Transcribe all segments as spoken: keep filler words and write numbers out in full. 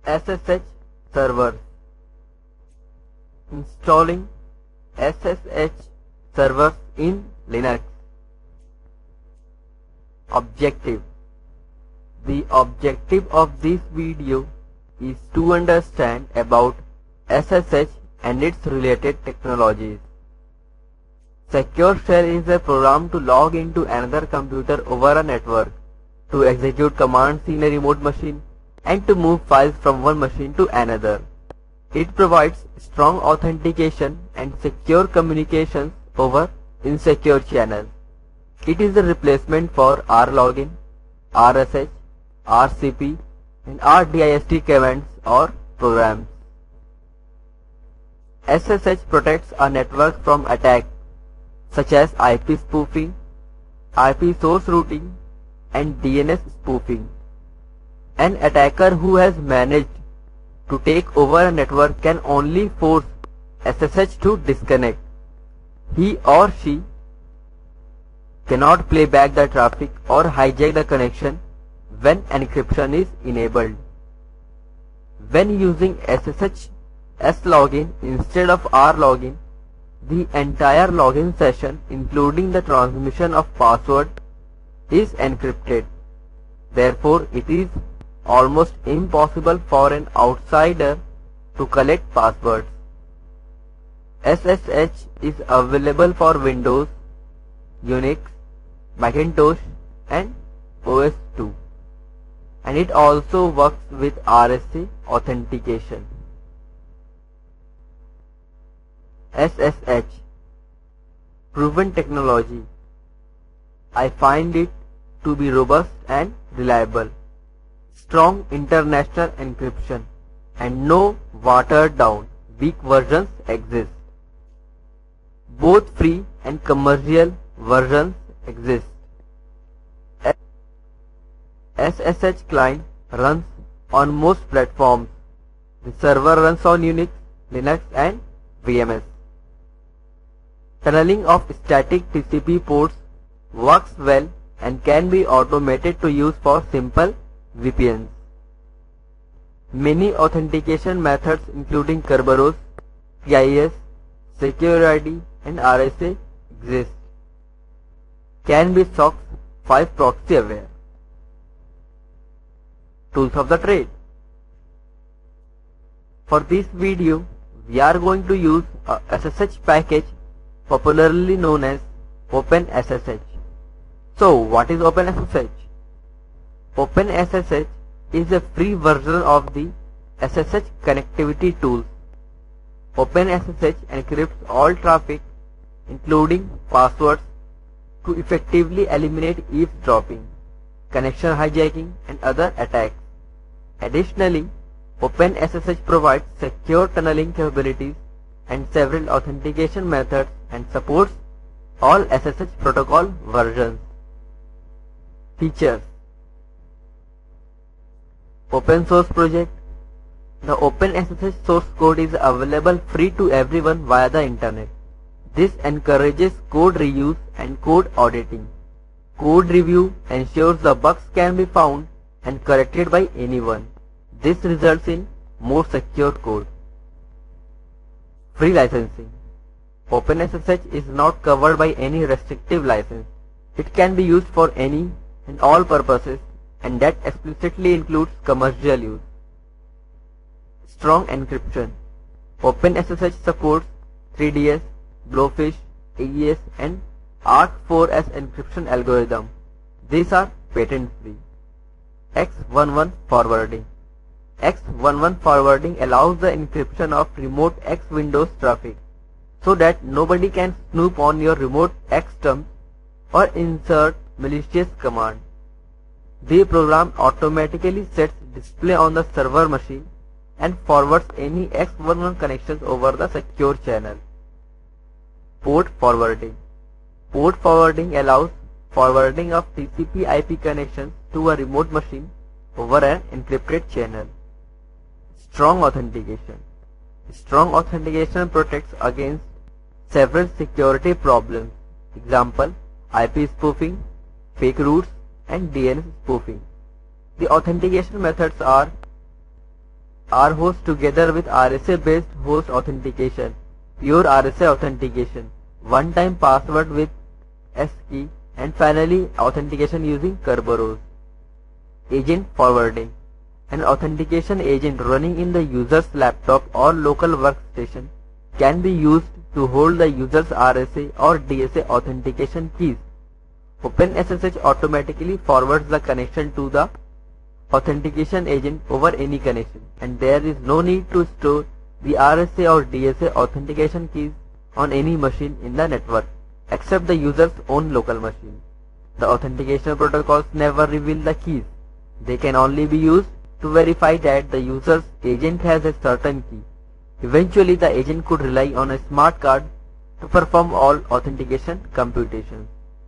S S H servers. Installing S S H servers in Linux. Objective. The objective of this video is to understand about S S H and its related technologies. Secure Shell is a program to log into another computer over a network, to execute commands in a remote machine, and to move files from one machine to another. It provides strong authentication and secure communications over insecure channels. It is a replacement for rlogin, R S H, R C P, and R dist commands or programs. S S H protects a network from attacks such as I P spoofing, I P source routing, and D N S spoofing. An attacker who has managed to take over a network can only force S S H to disconnect. He or she cannot play back the traffic or hijack the connection when encryption is enabled. When using S S H S-login instead of rlogin, the entire login session, including the transmission of password, is encrypted. Therefore, it is almost impossible for an outsider to collect passwords. S S H is available for Windows, Unix, Macintosh, and O S two, and it also works with R S A authentication. S S H, proven technology. I find it to be robust and reliable, strong international encryption, and no watered down weak versions exist. Both free and commercial versions exist. S S H client runs on most platforms. The server runs on Unix, Linux, and V M S. Tunneling of static T C P ports works well and can be automated to use for simple V P Ns. Many authentication methods including Kerberos, P I S, Secure I D, and R S A exist. Can be S O C five proxy aware. Tools of the trade. For this video, we are going to use a S S H package popularly known as OpenSSH. So, what is OpenSSH? OpenSSH is a free version of the S S H connectivity tools. OpenSSH encrypts all traffic, including passwords, to effectively eliminate eavesdropping, connection hijacking, and other attacks. Additionally, OpenSSH provides secure tunneling capabilities and several authentication methods and supports all S S H protocol versions. Features. Open source project. The OpenSSH source code is available free to everyone via the internet. This encourages code reuse and code auditing. Code review ensures the bugs can be found and corrected by anyone. This results in more secure code. Free licensing. OpenSSH is not covered by any restrictive license. It can be used for any and all purposes, and that explicitly includes commercial use. Strong encryption. OpenSSH supports three D S, Blowfish, A E S, and A R C four S encryption algorithm. These are patent-free. X eleven forwarding. X eleven forwarding allows the encryption of remote X Windows traffic so that nobody can snoop on your remote X terms or insert malicious command. The program automatically sets display on the server machine and forwards any X eleven connections over the secure channel. Port forwarding. Port forwarding allows forwarding of T C P I P connections to a remote machine over an encrypted channel. Strong authentication. Strong authentication protects against several security problems. Example, I P spoofing, fake routes, and D N S spoofing. The authentication methods are R host together with R S A based host authentication, pure R S A authentication, one-time password with S key, and finally authentication using Kerberos. Agent forwarding. An authentication agent running in the user's laptop or local workstation can be used to hold the user's R S A or D S A authentication keys. OpenSSH automatically forwards the connection to the authentication agent over any connection, and there is no need to store the R S A or D S A authentication keys on any machine in the network except the user's own local machine. The authentication protocols never reveal the keys. They can only be used to verify that the user's agent has a certain key. Eventually, the agent could rely on a smart card to perform all authentication computations.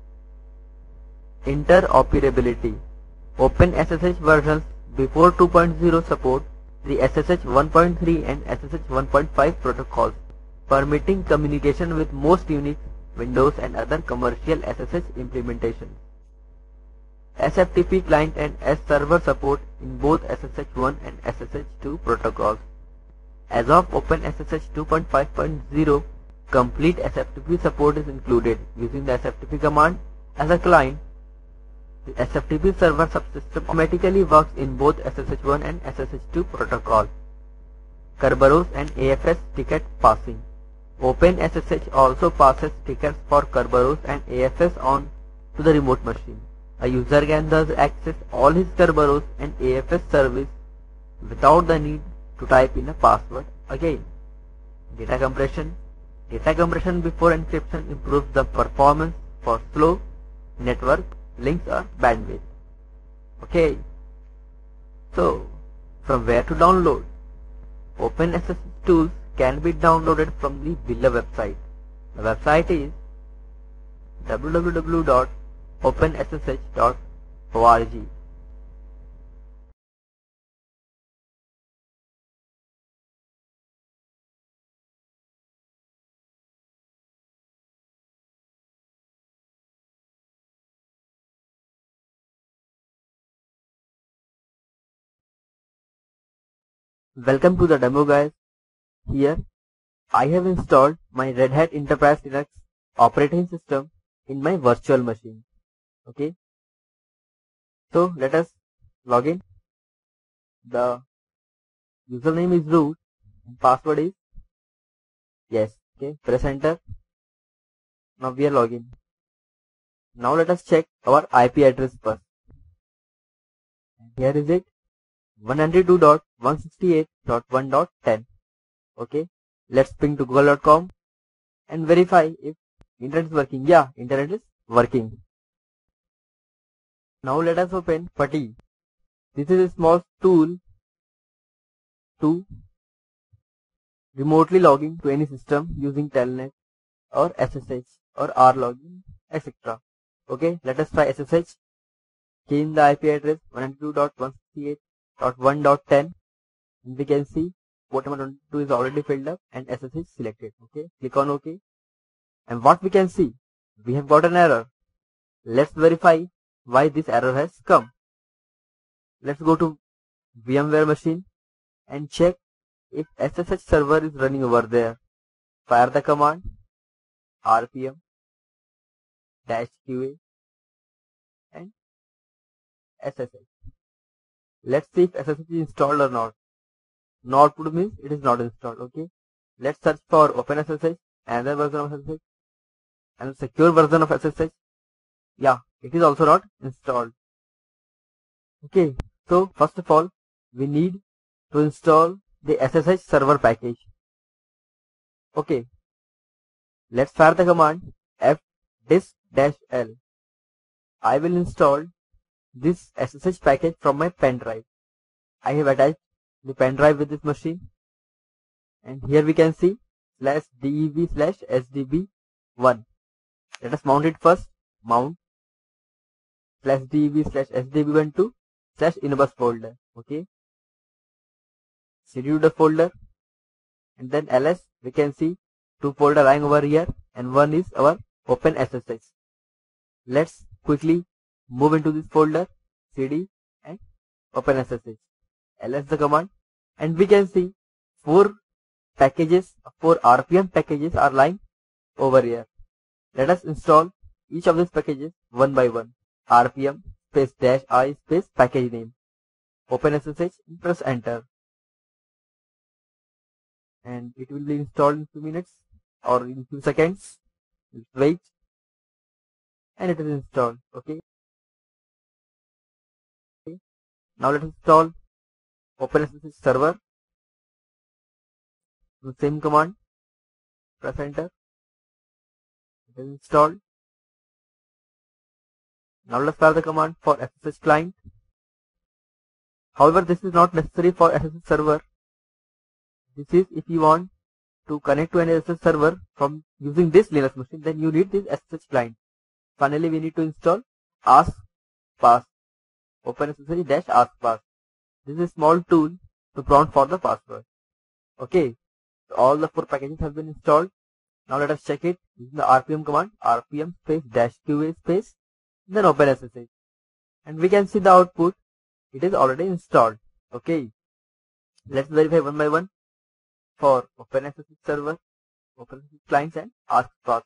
Interoperability. OpenSSH versions before two point oh support the S S H one point three and S S H one point five protocols, permitting communication with most Unix, Windows and other commercial S S H implementations. S F T P client and S server support in both S S H one and S S H two protocols. As of OpenSSH two point five point oh, complete S F T P support is included using the S F T P command as a client. The S F T P server subsystem automatically works in both S S H one and S S H two protocol. Kerberos and A F S ticket passing. OpenSSH also passes tickets for Kerberos and A F S on to the remote machine. A user can thus access all his Kerberos and A F S service without the need to type in a password again. Data compression. Data compression before encryption improves the performance for slow network links or bandwidth. Okay. So, from where to download? OpenSSH tools can be downloaded from the Villa website. The website is w w w dot open S S H dot org. Welcome to the demo, guys. Here I have installed my Red Hat Enterprise Linux operating system in my virtual machine. Okay. So let us log in. The username is root and password is yes. Okay. Press enter. Now we are logging. Now let us check our I P address first. Here is it. one ninety-two dot one sixty-eight dot one dot ten. Okay, let's ping to google dot com and verify if internet is working. Yeah, internet is working. Now let us open PuTTY. This is a small tool to remotely logging to any system using Telnet or S S H or rlogin, et cetera. Okay, let us try S S H. Key in the I P address one ninety-two dot one sixty-eight dot one dot ten, and we can see port number twenty-two is already filled up and S S H selected. Okay, click on OK, and what we can see, we have got an error. Let's verify why this error has come. Let's go to VMware machine and check if S S H server is running over there. Fire the command rpm dash qa and S S H. Let's see if S S H is installed or not. No output means it is not installed. Okay. Let's search for OpenSSH, another version of S S H, and a secure version of S S H. Yeah, it is also not installed. Okay. So first of all, we need to install the S S H server package. Okay. Let's fire the command fdisk-l. I will install this S S H package from my pen drive. I have attached the pen drive with this machine, and here we can see slash dev slash sdb one. Let us mount it first. Mount slash dev slash sdb one to slash inbus folder. Okay. Cd to the folder, and then ls. We can see two folders lying over here, and one is our OpenSSH. Let's quickly move into this folder, cd and OpenSSH. Ls the command, And we can see four packages, four R P M packages are lying over here. Let us install each of these packages one by one. R P M space dash I space package name. Open S S H and press enter. And it will be installed in few minutes or in few seconds. Let's wait. And it is installed. Okay. Now let us install Open S S H server. The same command. Press enter. It is installed. Now let's start the command for S S H client. However, this is not necessary for S S H server. This is if you want to connect to an S S H server from using this Linux machine, then you need this S S H client. Finally, we need to install AskPass. Open S S H dash AskPass. This is a small tool to prompt for the password. Okay, so all the four packages have been installed. Now let us check it using the R P M command. R P M space dash Q A space, then open S S H, and we can see the output. It is already installed. Okay, let's verify one by one for Open S S H server, Open S S H clients, and AskPass.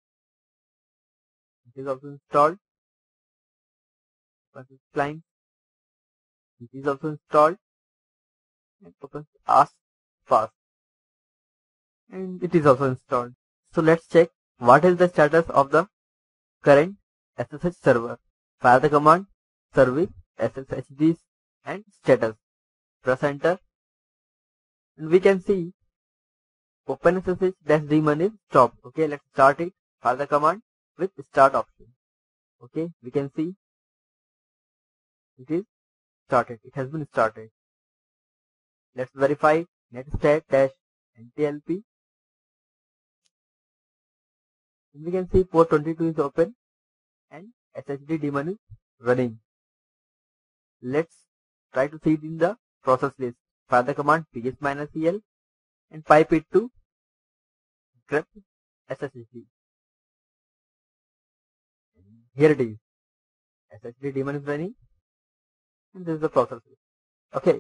It is also installed. Open S S H client. It is also installed. And Open AskPass. And it is also installed. So let's check what is the status of the current S S H server. Fire the command service S S H Ds and status. Press enter. And we can see Open S S H dash daemon is stopped. Okay, let's start it. Fire the command with start option. Okay, we can see it is started. It has been started. Let's verify netstat dash N T L P. And we can see port twenty-two is open and S S H D daemon is running. Let's try to see it in the process list. Fire the command ps-el and pipe it to grep S S H D. Here it is. S S H D daemon is running, and this is the process list. Okay.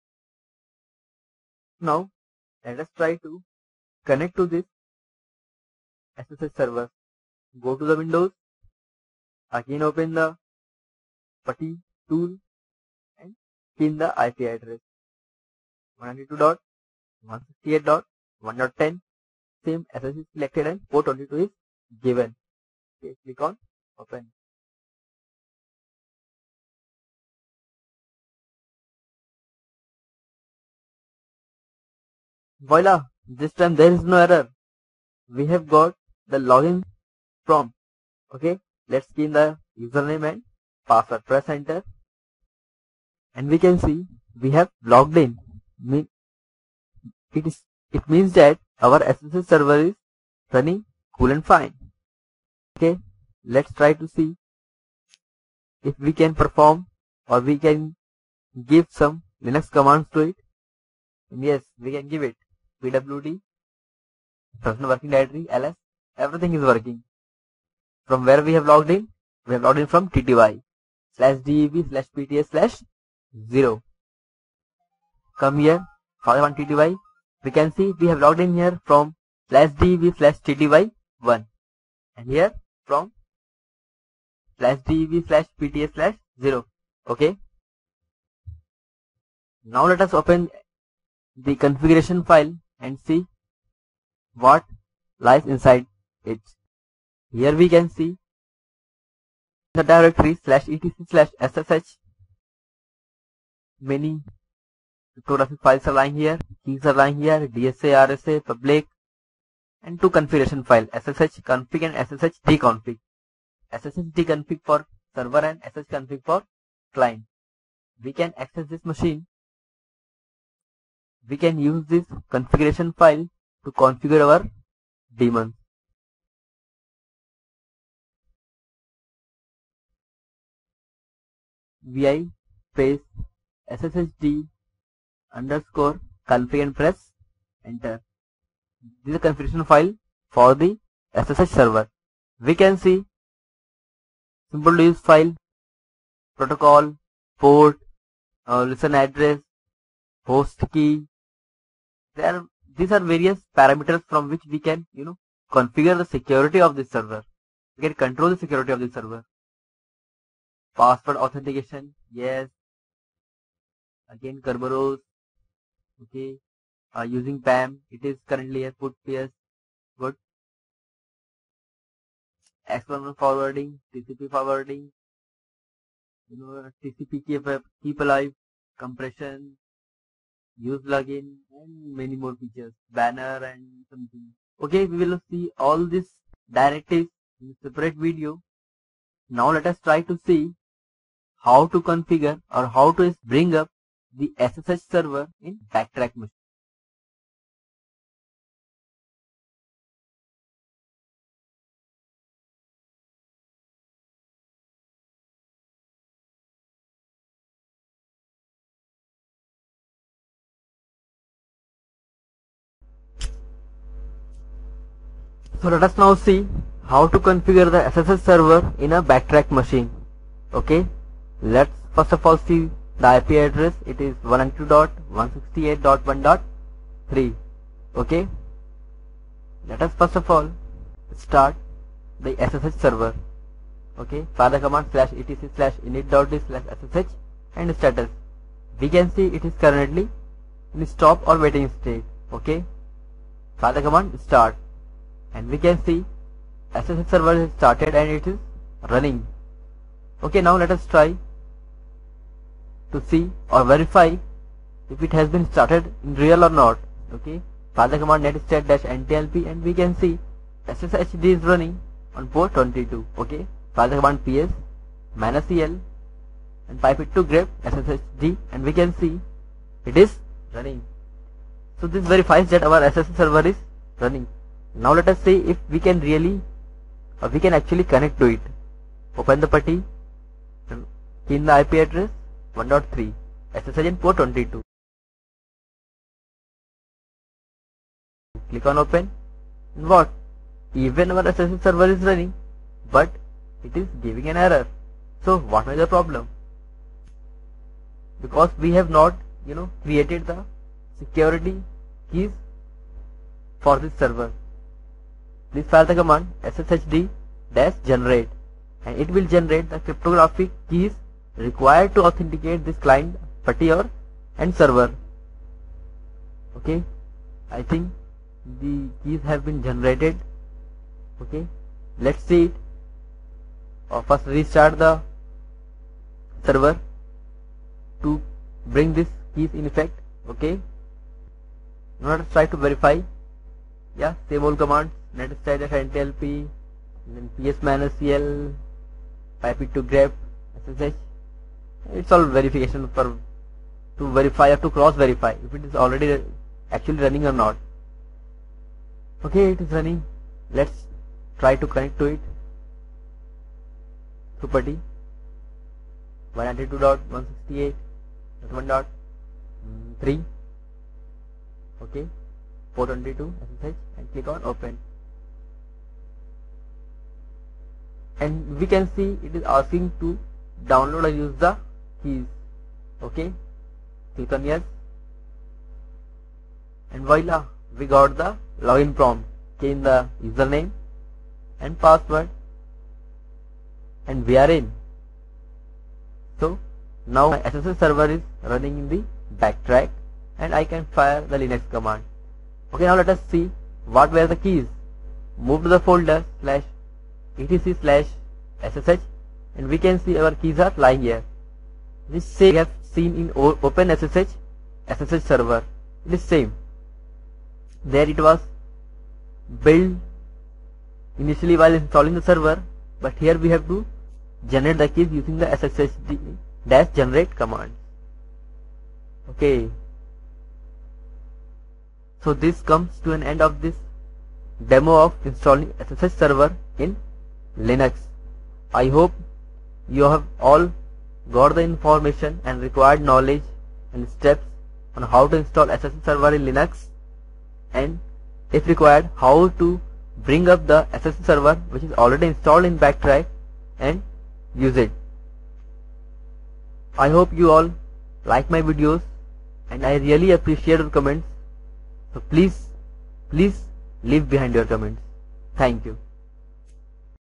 Now let us try to connect to this S S H server. Go to the Windows. Again open the PuTTY tool and key in the I P address one ninety-two dot one sixty-eight dot one dot ten. Same S S H is selected and port twenty-two is given. Okay, click on open. Voila! This time there is no error. We have got the login prompt. Okay, let's key in the username and password. Press enter, and we can see we have logged in. It is it means that our S S H server is running cool and fine. Okay, let's try to see if we can perform or we can give some Linux commands to it. And yes, we can give it. pwd, personal working directory, ls, everything is working. From where we have logged in? We have logged in from tty slash deb slash pts slash zero. Come here, follow on tty. We can see we have logged in here from slash deb slash tty one, and here from slash deb slash pts slash zero. Okay. Now let us open the configuration file and see what lies inside it. Here we can see the directory slash etc slash ssh. Many cryptographic files are lying here, keys are lying here, D S A, R S A, public, and two configuration files, ssh config and ssh dconfig. Ssh dconfig for server and ssh config for client. We can access this machine. We can use this configuration file to configure our daemon. Vi space sshd underscore config and press enter. This is a configuration file for the S S H server. We can see simple to use file, protocol, port, uh, listen address, host key. There are, these are various parameters from which we can, you know, configure the security of this server. We can control the security of this server. Password authentication, yes. Again, Kerberos, okay. Uh, using P A M, it is currently a put P S, good. External forwarding, T C P forwarding, you know, T C P keep, keep alive, compression, use login, and many more features, banner and something. Okay, we will see all these directives in a separate video. Now let us try to see how to configure or how to bring up the S S H server in Backtrack machine. So let us now see how to configure the S S H server in a Backtrack machine. Okay, let's first of all see the I P address. It is one ninety-two dot one sixty-eight dot one dot three. Okay, let us first of all start the S S H server. Okay, fire the command slash etc slash init.d slash ssh and status. We can see it is currently in stop or waiting state. Okay, fire the command start, and we can see S S H server is started and it is running. Okay, now let us try to see or verify if it has been started in real or not. Okay, fire the command netstat dash ntlp and we can see S S H D is running on port twenty-two. Okay, fire the command ps minus cl and pipe it to grep S S H D and we can see it is running. So this verifies that our S S H server is running. Now let us see if we can really or we can actually connect to it. Open the putty, key in the I P address one dot three, S S H in port twenty-two. Click on open, and what? Even our S S H server is running, but it is giving an error. So what is the problem? Because we have not, you know, created the security keys for this server. Please fire the command sshd dash generate and it will generate the cryptographic keys required to authenticate this client, putty or and server. Okay, I think the keys have been generated. Okay, let's see it. Or first restart the server to bring this keys in effect. Okay, now let's try to verify. Yeah, same old commands, netstat dash ntlp, then ps minus cl, pipe it to grep ssh. It's all verification for to verify or to cross verify if it is already actually running or not. Okay, it is running. Let's try to connect to it through putty one ninety-two dot one sixty-eight dot one dot three. Okay, port twenty-two S S H and click on open. And we can see it is asking to download or use the keys. Okay, click on yes, and voila, we got the login prompt. Key in the username and password and we are in. So now my S S H server is running in the Backtrack and I can fire the Linux command. Okay, now let us see what were the keys. Move to the folder slash etc slash ssh and we can see our keys are lying here. This same we have seen in OpenSSH S S H server. It is same. There it was built initially while installing the server, but here we have to generate the keys using the sshd dash generate command. Okay, so this comes to an end of this demo of installing S S H server in Linux. I hope you have all got the information and required knowledge and steps on how to install S S H server in Linux, and if required how to bring up the S S H server which is already installed in Backtrack and use it. I hope you all like my videos and I really appreciate your comments. So please, please leave behind your comments. Thank you.